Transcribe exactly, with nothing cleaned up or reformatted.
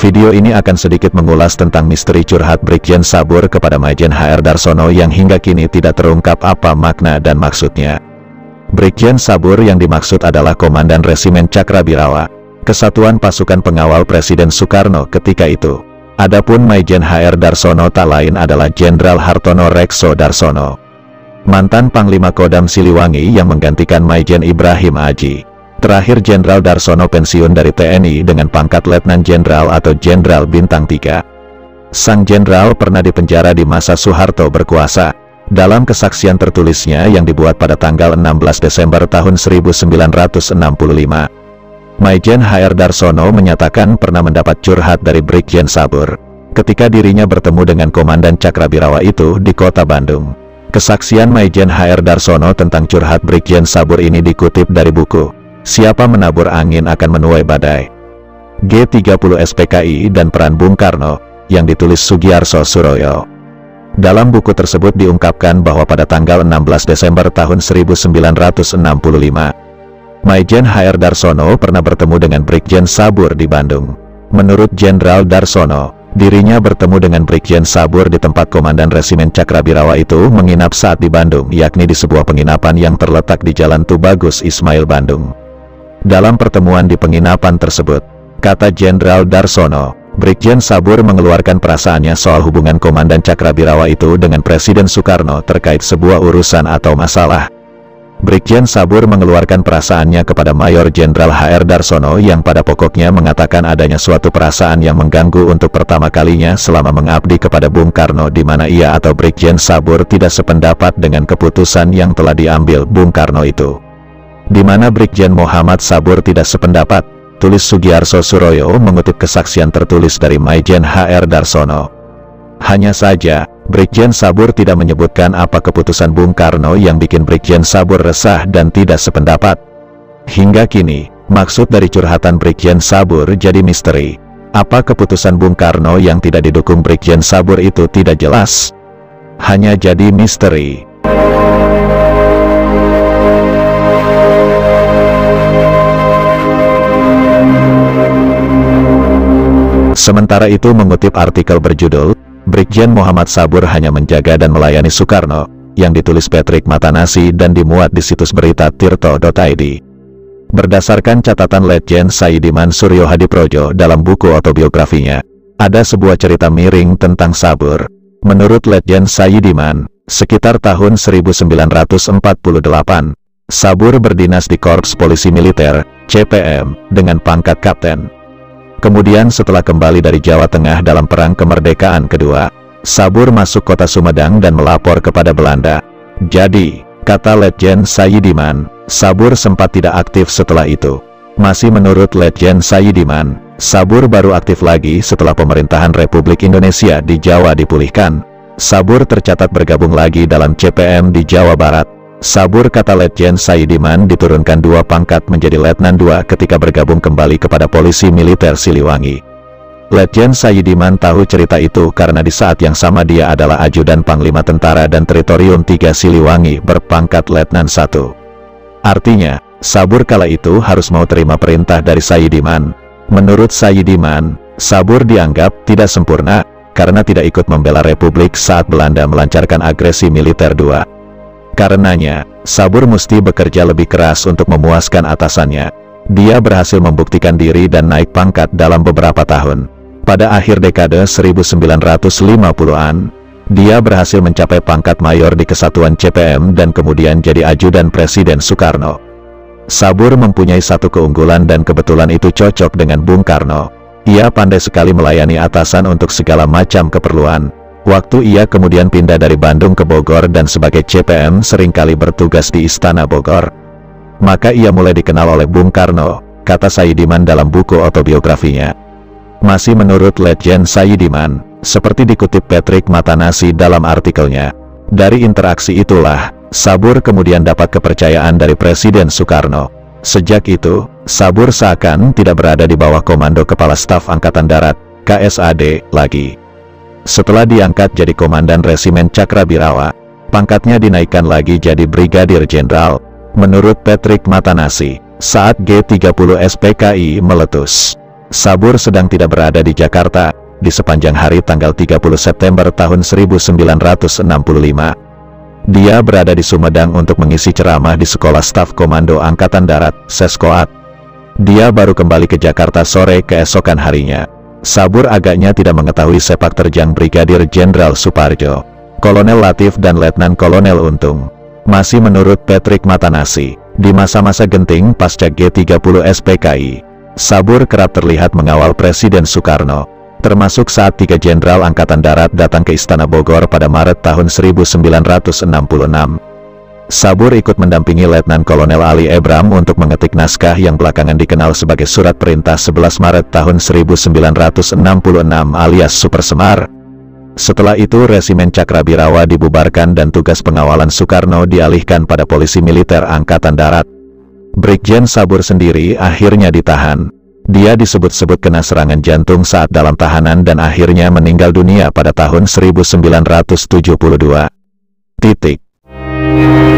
Video ini akan sedikit mengulas tentang misteri curhat Brigjen Sabur kepada Maijen H R Darsono yang hingga kini tidak terungkap apa makna dan maksudnya. Brigjen Sabur yang dimaksud adalah Komandan Resimen Cakrabirawa, Kesatuan Pasukan Pengawal Presiden Soekarno ketika itu. Adapun Maijen H R Darsono tak lain adalah Jenderal Hartono Rekso Darsono, mantan Panglima Kodam Siliwangi yang menggantikan Maijen Ibrahim Aji. Terakhir Jenderal Darsono pensiun dari T N I dengan pangkat Letnan Jenderal atau Jenderal Bintang tiga. Sang Jenderal pernah dipenjara di masa Soeharto berkuasa. Dalam kesaksian tertulisnya yang dibuat pada tanggal enam belas Desember tahun seribu sembilan ratus enam puluh lima, Maijen H R Darsono menyatakan pernah mendapat curhat dari Brigjen Sabur ketika dirinya bertemu dengan Komandan Cakrabirawa itu di kota Bandung. Kesaksian Maijen H R Darsono tentang curhat Brigjen Sabur ini dikutip dari buku Siapa Menabur Angin Akan Menuai Badai, G tiga puluh S P K I dan Peran Bung Karno, yang ditulis Sugiarso Suroyo. Dalam buku tersebut diungkapkan bahwa pada tanggal enam belas Desember tahun seribu sembilan ratus enam puluh lima, Maijen H R Darsono pernah bertemu dengan Brigjen Sabur di Bandung. Menurut Jenderal Darsono, dirinya bertemu dengan Brigjen Sabur di tempat Komandan Resimen Cakrabirawa itu menginap saat di Bandung, yakni di sebuah penginapan yang terletak di Jalan Tubagus Ismail Bandung. Dalam pertemuan di penginapan tersebut, kata Jenderal Darsono, Brigjen Sabur mengeluarkan perasaannya soal hubungan Komandan Cakrabirawa itu dengan Presiden Soekarno terkait sebuah urusan atau masalah. Brigjen Sabur mengeluarkan perasaannya kepada Mayor Jenderal H R Darsono yang pada pokoknya mengatakan adanya suatu perasaan yang mengganggu untuk pertama kalinya selama mengabdi kepada Bung Karno, di mana ia atau Brigjen Sabur tidak sependapat dengan keputusan yang telah diambil Bung Karno itu. Di mana Brigjen Muhammad Sabur tidak sependapat, tulis Sugiarso Suroyo mengutip kesaksian tertulis dari Maijen H R Darsono. Hanya saja, Brigjen Sabur tidak menyebutkan apa keputusan Bung Karno yang bikin Brigjen Sabur resah dan tidak sependapat. Hingga kini, maksud dari curhatan Brigjen Sabur jadi misteri. Apa keputusan Bung Karno yang tidak didukung Brigjen Sabur itu tidak jelas. Hanya jadi misteri. Sementara itu mengutip artikel berjudul, Brigjen Muhammad Sabur hanya menjaga dan melayani Soekarno, yang ditulis Patrick Matanasi dan dimuat di situs berita tirto titik i d. Berdasarkan catatan Letjen Saidiman Suryo Hadiprojo dalam buku autobiografinya, ada sebuah cerita miring tentang Sabur. Menurut Letjen Saidiman, sekitar tahun seribu sembilan ratus empat puluh delapan, Sabur berdinas di Korps Polisi Militer, C P M, dengan pangkat Kapten. Kemudian setelah kembali dari Jawa Tengah dalam Perang Kemerdekaan Kedua, Sabur masuk kota Sumedang dan melapor kepada Belanda. Jadi, kata Letjen Saidiman, Sabur sempat tidak aktif setelah itu. Masih menurut Letjen Saidiman, Sabur baru aktif lagi setelah pemerintahan Republik Indonesia di Jawa dipulihkan. Sabur tercatat bergabung lagi dalam C P M di Jawa Barat. Sabur, kata Letjen Saidiman, diturunkan dua pangkat menjadi Letnan dua ketika bergabung kembali kepada Polisi Militer Siliwangi. Letjen Saidiman tahu cerita itu karena di saat yang sama dia adalah ajudan Panglima Tentara dan Teritorium tiga Siliwangi berpangkat Letnan satu. Artinya, Sabur kala itu harus mau terima perintah dari Saidiman. Menurut Saidiman, Sabur dianggap tidak sempurna karena tidak ikut membela Republik saat Belanda melancarkan agresi militer dua. Karenanya, Sabur mesti bekerja lebih keras untuk memuaskan atasannya. Dia berhasil membuktikan diri dan naik pangkat dalam beberapa tahun. Pada akhir dekade seribu sembilan ratus lima puluhan, dia berhasil mencapai pangkat mayor di Kesatuan C P M dan kemudian jadi ajudan Presiden Soekarno. Sabur mempunyai satu keunggulan dan kebetulan itu cocok dengan Bung Karno. Ia pandai sekali melayani atasan untuk segala macam keperluan. Waktu ia kemudian pindah dari Bandung ke Bogor dan sebagai C P M seringkali bertugas di Istana Bogor, maka ia mulai dikenal oleh Bung Karno, kata Saidiman dalam buku autobiografinya. Masih menurut Letjen Saidiman, seperti dikutip Patrick Matanasi dalam artikelnya, dari interaksi itulah, Sabur kemudian dapat kepercayaan dari Presiden Soekarno. Sejak itu, Sabur seakan tidak berada di bawah komando Kepala Staf Angkatan Darat, K S A D, lagi. Setelah diangkat jadi Komandan Resimen Cakrabirawa, pangkatnya dinaikkan lagi jadi Brigadir Jenderal. Menurut Patrick Matanasi, saat G tiga puluh S P K I meletus, Sabur sedang tidak berada di Jakarta, di sepanjang hari tanggal tiga puluh September tahun seribu sembilan ratus enam puluh lima. Dia berada di Sumedang untuk mengisi ceramah di Sekolah Staf Komando Angkatan Darat, Seskoat. Dia baru kembali ke Jakarta sore keesokan harinya. Sabur agaknya tidak mengetahui sepak terjang Brigadir Jenderal Suparjo, Kolonel Latif dan Letnan Kolonel Untung. Masih menurut Patrick Matanasi, di masa-masa genting pasca G tiga puluh S P K I, Sabur kerap terlihat mengawal Presiden Soekarno, termasuk saat tiga jenderal Angkatan Darat datang ke Istana Bogor pada Maret tahun seribu sembilan ratus enam puluh enam. Sabur ikut mendampingi Letnan Kolonel Ali Ebram untuk mengetik naskah yang belakangan dikenal sebagai Surat Perintah sebelas Maret tahun seribu sembilan ratus enam puluh enam alias Super Semar. Setelah itu Resimen Cakrabirawa dibubarkan dan tugas pengawalan Soekarno dialihkan pada Polisi Militer Angkatan Darat. Brigjen Sabur sendiri akhirnya ditahan. Dia disebut-sebut kena serangan jantung saat dalam tahanan dan akhirnya meninggal dunia pada tahun seribu sembilan ratus tujuh puluh dua. Titik.